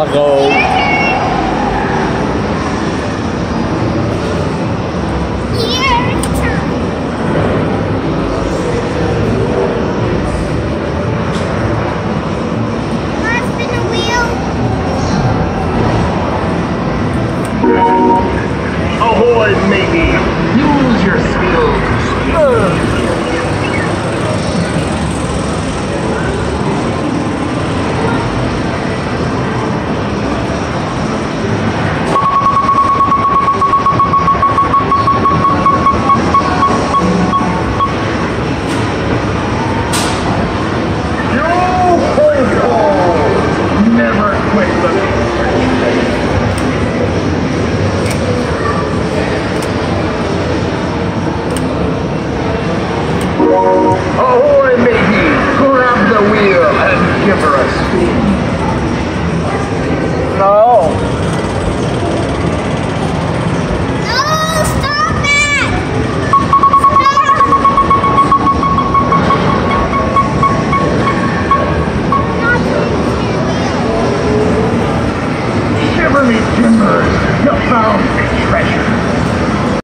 go. Ahoy, matey! Use your skills. Never quit looking. Ahoy, matey! Grab the wheel and give her a spin. No. No, stop it! Shiver me timbers, you found treasure.